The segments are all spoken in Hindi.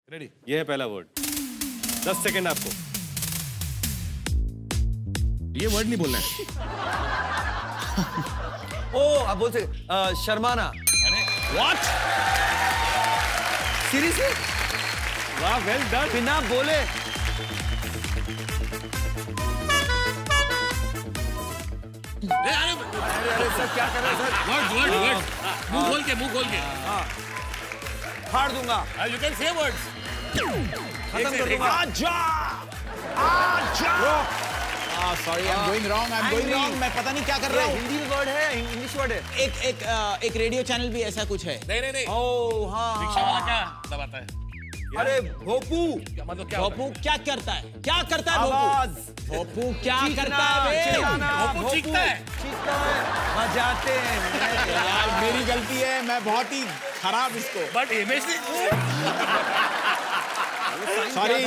रेडी? ये है पहला वर्ड। 10 सेकंड आपको। ये वर्ड नहीं बोलना है। ओ आप बोल सकते शर्माना। What? सीरियसली? वाह, वेल डन। बिना बोले। अरे सर क्या कर रहे हैं सर? वर्ड मुंह खोल के फाड़ दूंगा। You can say words. खत्म कर दूंगा। आजा! Sorry, I'm going wrong. मैं पता नहीं क्या कर रहा हूँ। हिंदी में वर्ड है, इंग्लिश वर्ड है। एक रेडियो चैनल भी ऐसा कुछ है। नहीं। ओह हाँ। रिक्शा वाला क्या दबाता है? अरे भोपू। मतलब क्या? भोपू क्या करता है? क्या करता है आवाज। भोपू क्या करता है? भोपू चीखता है। बजाते हैं। यार मेरी गलती है, मैं बहुत ही खराब इसको। बट हिमेश ने सॉरी।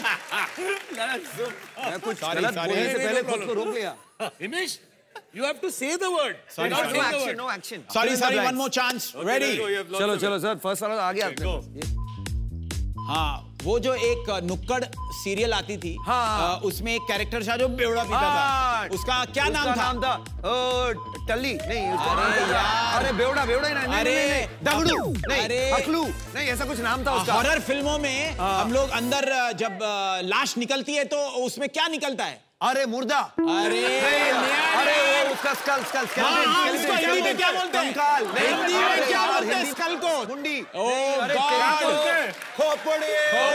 मैं कुछ गलत बोलने से पहले खुद को रोक लिया। Himesh, you have to say the word. No action. Sorry, one more chance. Ready? चलो सर, फर्स्ट वाला आ गया आपने। हाँ, वो जो एक नुक्कड़ सीरियल आती थी, हाँ। उसमें एक कैरेक्टर था जो बेवड़ा पीता था। उसका क्या नाम था? टल्ली नहीं। अरे यार। अरे बेवड़ा ही नहीं। अरे दगड़ू नहीं। अरे अखलू नहीं, ऐसा कुछ नाम था उसका। हॉरर फिल्मों में हम लोग अंदर जब लाश निकलती है तो उसमें क्या निकलता है? अरे मुर्दा। अरे उसका स्कल उसको हिंदी में क्या बोलते हैं? कंकाल। हिंदी में क्या बोलते हैं स्कल को? मुंडी। Oh god. खोपड़ी।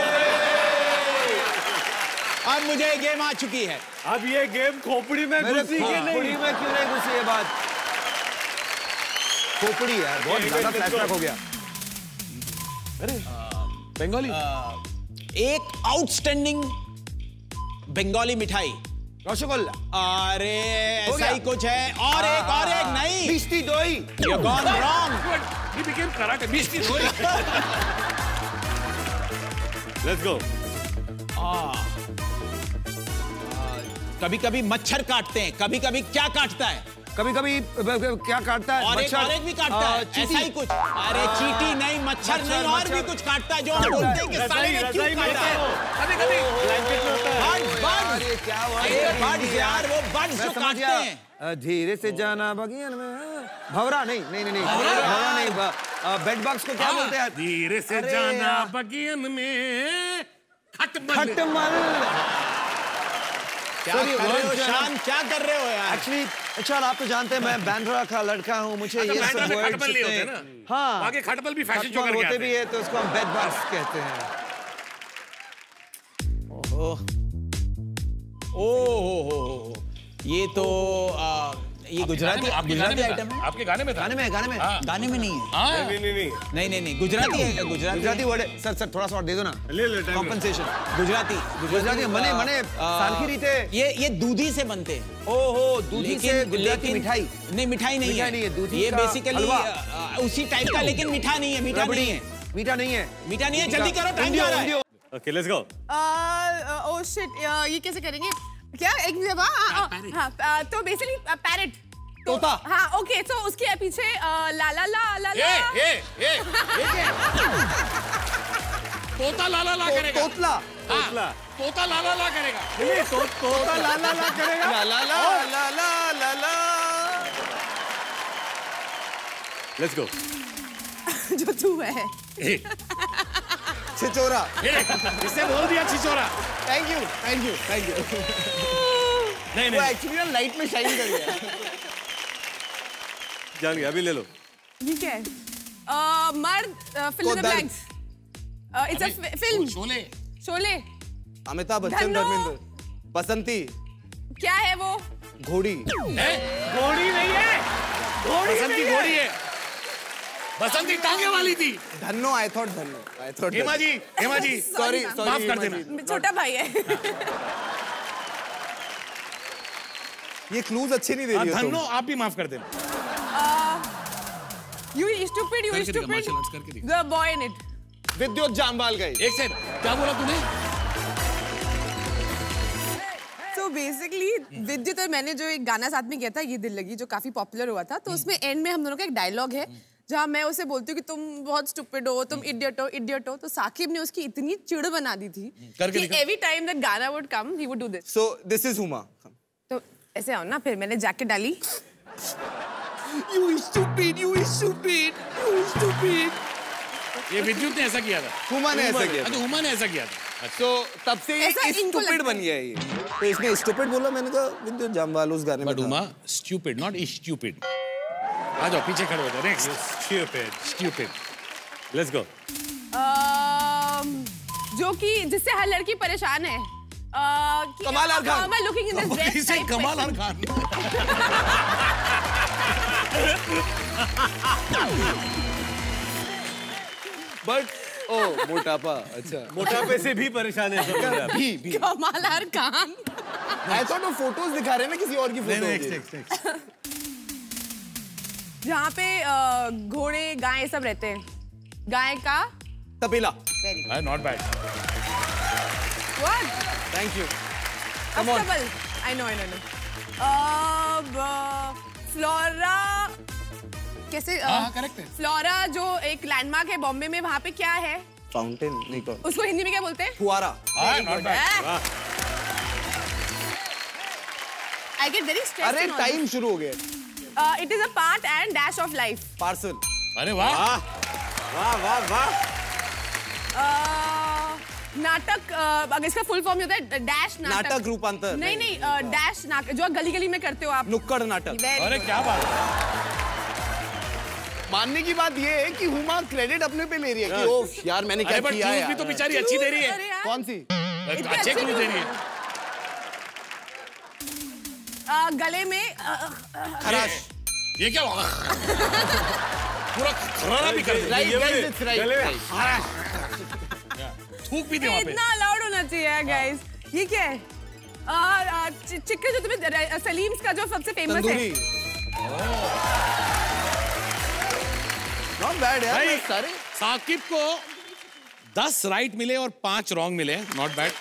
अब मुझे गेम आ चुकी है। अब ये गेम खोपड़ी में घुसी कि नहीं? खोपड़ी में क्यों नहीं घुसी ये बात? खोपड़ी यार, बहुत ज्यादा फ्लैशबैक हो गया। अरे बंगाली। एक आउटस्टैंडिंग बंगाली मिठाई। रसगुल्ला। अरे ऐसा ही कुछ है। और एक नहीं। मिष्टी दोई। You're gone wrong. he became karate. मिष्टी दोई। Let's go. कभी-कभी मच्छर काटते हैं, कभी-कभी क्या काटता है? कभी-कभी क्या काटता है? और एक भी काटता है। ऐसा ही कुछ। अरे चींटी नहीं, मच्छर नहीं, और भी कुछ काटता है जो हम बोलते हैं कि साले ने क्यों काटा है? कभी-कभी ब्लैंकेट में होता है। बर्ड्स। अरे क्या हुआ? बर्ड्स यार, वो बर्ड्स जो काटते हैं। धीरे से जाना बगियान में। भंवरा नहीं। भंवरा नहीं। बेड बग्स को क्या बोलते हैं? धीरे से जाना बगियन में खटमल। क्या कर रहे हो शान? क्या कर रहे हो यार? एक्चुअली चल आप तो जानते हैं मैं बैंड्रा का लड़का हूँ, मुझे ये सब वर्ड्स खटमल नहीं होते ना। हाँ, आगे खटमल भी फैशन शो करके होते आते भी है, तो उसको हम बेड बग्स कहते हैं। ओह, ये तो ये गुजराती आइटम है। आपके गाने में था। गाने में गाने में नहीं है। नहीं, गुजराती है। गुजराती वर्ड है। सर थोड़ा सा और दे दो ना। ले कॉम्पनसेशन। गुजराती मने सालखी रीते। ये दूधी से बनते हैं। ओहो, दूधी से गुजराती मिठाई। नहीं, मिठाई नहीं है। दूधी ये का बेसिकली उसी टाइप का, लेकिन मीठा नहीं है। मीठा नहीं है। जल्दी करो, टाइम जा रहा है। Okay, let's go. Oh shit, ये कैसे करेंगे? क्या एक हाँ, तो बेसिकली पैरेट। तोता। हाँ, ओके, तो उसके पीछे ला ला ला ला ला। तोता ला ला ला करेगा। तोतला। तोता ला ला ला करेगा। तोता ला ला ला करेगा। ला। Let's go. जो तू है। छिचोरा। इससे बोल दिया छिचोरा। Thank you. नहीं वो एक्चुअली ना लाइट में शाइन कर गया। जान गया, अभी ले लो। ये क्या है? मर्द fill the blanks. It's a film. Sholay. Amitabh Bachchan, Dharmendra. Basanti. क्या है वो? घोड़ी। घोड़ी नहीं है। बसंती घोड़ी है। बसंती टांगे वाली थी। Dhanno, I thought Dhanno. Hema ji sorry माफ कर देना। छोटा भाई है। ये क्लूज अच्छे नहीं दे रही हो तुम। धन्नो, आप भी माफ कर देना। You stupid. The boy in it. विद्युत जामवाल गई। एक सेकंड, क्या बोला तूने? So basically विद्युत और मैंने जो एक गाना साथ में किया था, ये दिल लगी, जो काफी पॉपुलर हुआ था, तो उसमें एंड में हम दोनों का एक डायलॉग है जहाँ मैं उसे बोलती हूँ कि तुम बहुत स्टूपिड हो, तुम इडियट हो, तो साकिब ने उसकी इतनी चिढ़ बना दी थी कि एवरी टाइम दैट गाना would come he would do this. So this is Huma. तो ऐसे आओ ना, फिर मैंने जैकेट डाली। You stupid. ये विद्युत ने ऐसा किया था। Huma ने ऐसा किया था। अच्छा, हुमा ने ऐसा किया था। So तब से ये ऐसा इनको stupid लगता बन गया है ये। तो इसने stupid बोला, मैंने कहा विद्युत जामवाल उस गाने में But था। Huma stupid, not stupid. आ जाओ पीछे खड़े हो जाओ। Next. Stupid. Let's go. जो कि जिससे हर लड़की परेशान है। कमाल अर Khan. I'm looking in this dress इसे type कमाल अर question. खान। But मोटापा, अच्छा। मोटापे से भी परेशान है सब। भी। कमाल हर खान। I thought वो फोटोज दिखा रहे हैं ना, किसी और की फोटो। Next. जहाँ पे घोड़े गाय सब रहते हैं, गाय का तपेला। Not bad. what? Thank you. Astable. I know. Flora कैसे? correct है। फ्लोरा जो एक लैंडमार्क है बॉम्बे में, वहाँ पे क्या है? फाउंटेन नहीं कौन? उसको हिंदी में क्या बोलते हैं? फुआरा। Not bad. I get very stressed. अरे in all टाइम शुरू हो गया। this. It is a part and dash of life. Parcel. अरे वाह। वाह। नाटक, अगर इसका फुल फॉर्म होता है डैश नाटक। नाटक रूपांतर। नहीं, डैश नाटक जो गली गली में करते हो आप। नुक्कड़ नाटक। Very अरे good. क्या बात है। मानने की बात ये है कि हुमा क्रेडिट अपने पे ले रही है कि ओह यार मैंने क्या अरे but किया clues है। भी तो बेचारी अच्छी दे रही अरे है। यार। कौन सी? अच्छे क्लू दे रही है। गले में खराश। ये क्या हुआ? पूरा खरारा भी कर दिया। Right, guys, it's right. गले में थूक भी दे वहाँ पे। इतना अलाउड होना चाहिए गाइस। ये क्या है? चिक्कर जो तुम्हें सलीम्स का जो सबसे फेमस है। तंदूरी। Not bad यार, भाई, मैं सारे। साकिब को 10 राइट मिले और 5 रॉन्ग मिले। Not bad.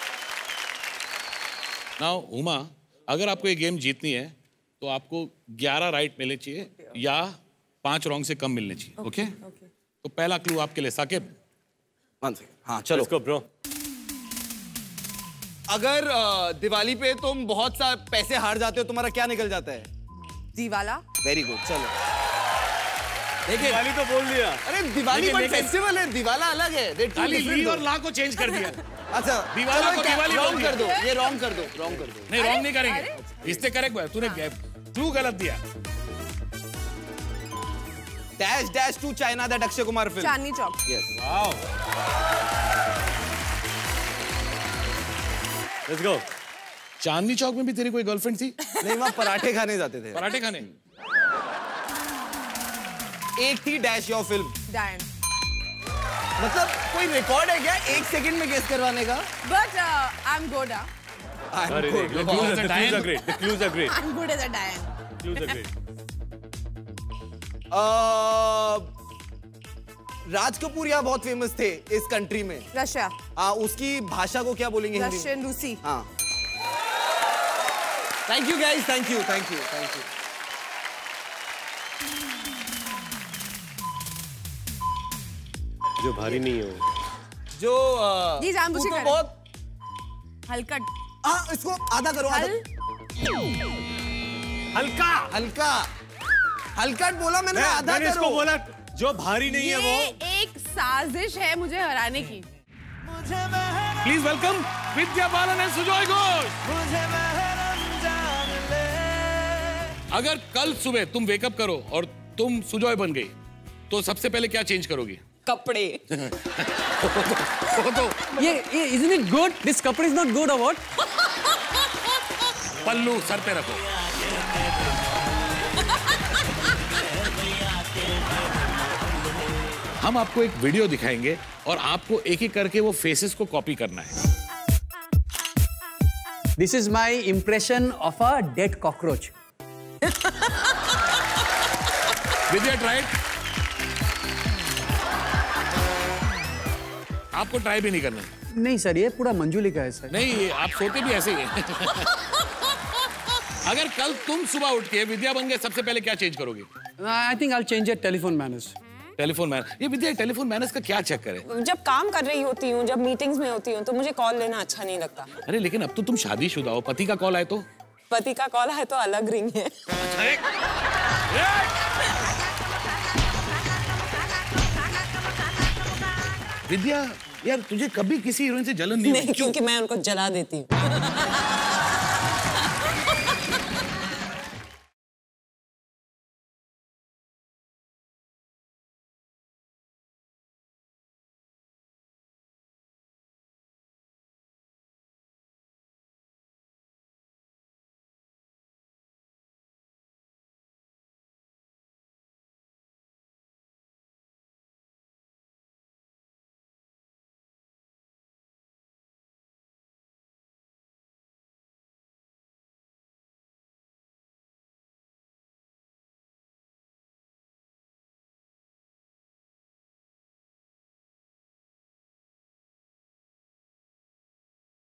नाउ उमा, अगर आपको ये गेम जीतनी है तो आपको 11 राइट मिलने चाहिए या 5 रॉन्ग से कम मिलने चाहिए। ओके? तो पहला क्लू आपके लिए साकिब। हाँ चलो। Let's go, bro. अगर दिवाली पे तुम बहुत सा पैसे हार जाते हो, तुम्हारा क्या निकल जाता है? दीवाला। वेरी गुड, चलो। देखिए, दिवाली तो बोल दिया। अरे दिवाली लेकिन- बट फेस्टिवल है, दिवाला अलग है। They're two खाली different ली और though। ला को चेंज कर दिया। अच्छा, दिवाला चलो को क्या- दिवाली बोल wrong दिया। कर दो, ये रॉन्ग कर दो। नहीं, रॉन्ग नहीं करेंगे। इससे करेक्ट तूने क्लू गलत दिया। Dash to China, that Akshay Kumar film. Chandni Chowk. Yes. Wow. Let's go. Chandni Chowk में भी तेरी कोई गर्लफ्रेंड थी? नहीं, वहाँ पराठे खाने जाते थे। पराठे खाने? एक थी डैश योर फिल्म। डायन। मतलब कोई रिकॉर्ड है क्या 1 सेकंड में गेस करवाने का? But I'm good. अरे good. the clues are great. The clues are great. I'm good as a Diane. Clues are great. Raj Kapoor यहाँ बहुत फेमस थे इस कंट्री में। रशिया। उसकी भाषा को क्या बोलेंगे हिंदी में? रशियन, रूसी। हाँ। Thank you guys, thank you. जो भारी नहीं हो। जो ये जानबूझ के तू तो कर। बहुत हलकट। इसको आधा करो। आधा। हल्का। हल्का बोला मैंने, आधा मैंने इसको करो। बोला जो भारी नहीं है वो। ये एक साजिश है मुझे हराने की। Please welcome Vidya Balan and Sujoy Ghosh. अगर कल सुबह तुम वेकअप करो और तुम सुजॉय बन गई तो सबसे पहले क्या चेंज करोगी? कपड़े। वो तो ये isn't it good? This कपड़े is not good or what? पल्लू सर पे रखो। हम आपको एक वीडियो दिखाएंगे और आपको एक एक करके वो फेसेस को कॉपी करना है। This is my impression of a dead cockroach. Vidya try. आपको ट्राई भी नहीं करना। नहीं सर, ये पूरा मंजूली का है सर। नहीं, आप सोते भी ऐसे ही हैं। अगर कल तुम सुबह उठ के विद्या बन गए सबसे पहले क्या चेंज करोगे? I think I'll change your telephone manners. Telephone man, ये विद्या टेलीफोन मैनर्स का क्या चक्कर है? जब काम कर रही होती हूँ, जब मीटिंग्स में होती हूँ, तो मुझे कॉल लेना अच्छा नहीं लगता। अरे लेकिन अब तो तुम शादीशुदा हो, पति का कॉल आए तो? पति का कॉल आए तो अलग रिंग है। विद्या यार तुझे कभी किसी हीरोइन से जलन नहीं हुई? नहीं, क्योंकि मैं उनको जला देती हूँ।